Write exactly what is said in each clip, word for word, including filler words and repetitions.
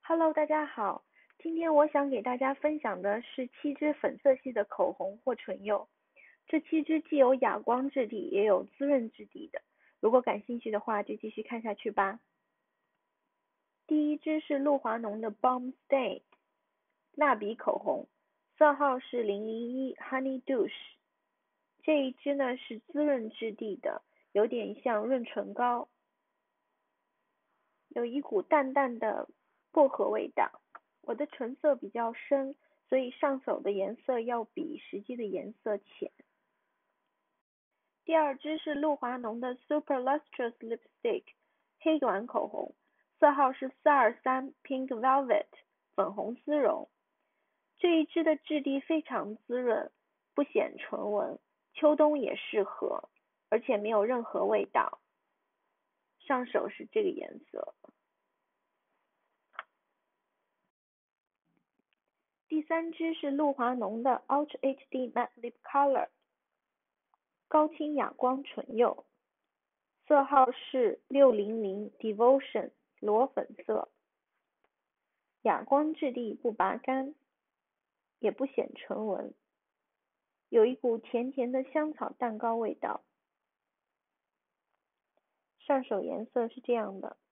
Hello，大家好，今天我想给大家分享的是七支粉色系的口红或唇釉。这七支既有哑光质地，也有滋润质地的。如果感兴趣的话，就继续看下去吧。第一支是露华浓的 Balm Stay 蜡笔口红，色号是零零一 Honey Douche。这一支呢是滋润质地的，有点像润唇膏，有一股淡淡的薄荷味道。我的唇色比较深，所以上手的颜色要比实际的颜色浅。第二支是露华浓的 Super Lustrous Lipstick 黑管口红，色号是四二三 Pink Velvet 粉红丝绒。这一支的质地非常滋润，不显唇纹，秋冬也适合，而且没有任何味道。上手是这个颜色。第三支是露华浓的 Ultra H D Matte Lip Color 高清哑光唇釉，色号是六零零 Devotion 裸粉色，哑光质地不拔干，也不显唇纹，有一股甜甜的香草蛋糕味道。上手颜色是这样的。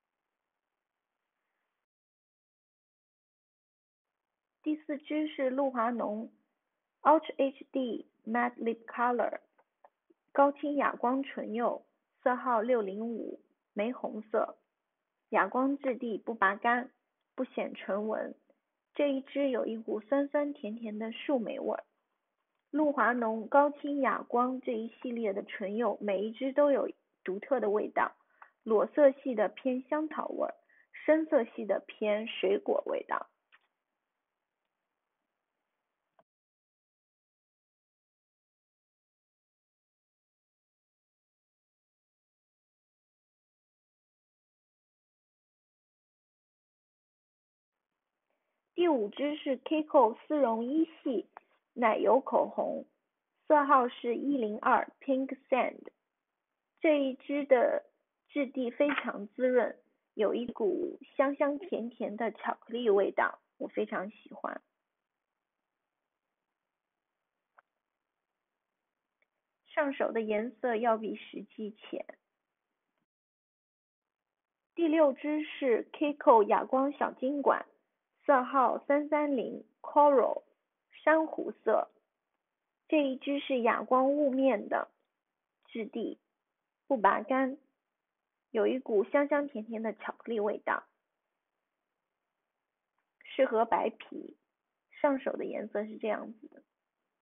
第四支是露华浓 Ultra H D Matte Lip Color 高清哑光唇釉，色号六零五玫红色，哑光质地不拔干，不显唇纹。这一支有一股酸酸甜甜的树莓味。露华浓高清哑光这一系列的唇釉，每一支都有独特的味道，裸色系的偏香草味，深色系的偏水果味道。第五支是 Kiko 丝绒一系奶油口红，色号是一零二 Pink Sand。这一支的质地非常滋润，有一股香香甜甜的巧克力味道，我非常喜欢。上手的颜色要比实际浅。第六支是 Kiko 哑光小金管，色号三三零 Coral 珊瑚色。这一支是哑光雾面的质地，不拔干，有一股香香甜甜的巧克力味道，适合白皮。上手的颜色是这样子的。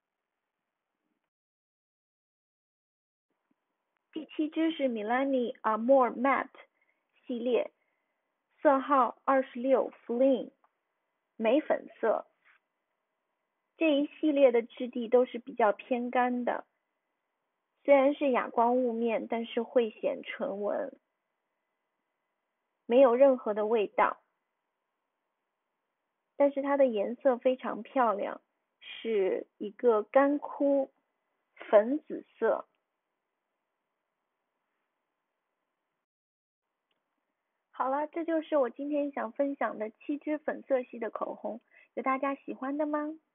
第七支是 Milani Amore Matte 系列，色号二十六 Flame 玫粉色。这一系列的质地都是比较偏干的，虽然是哑光雾面，但是会显唇纹，没有任何的味道，但是它的颜色非常漂亮，是一个干枯粉紫色。好了，这就是我今天想分享的七支粉色系的口红，有大家喜欢的吗？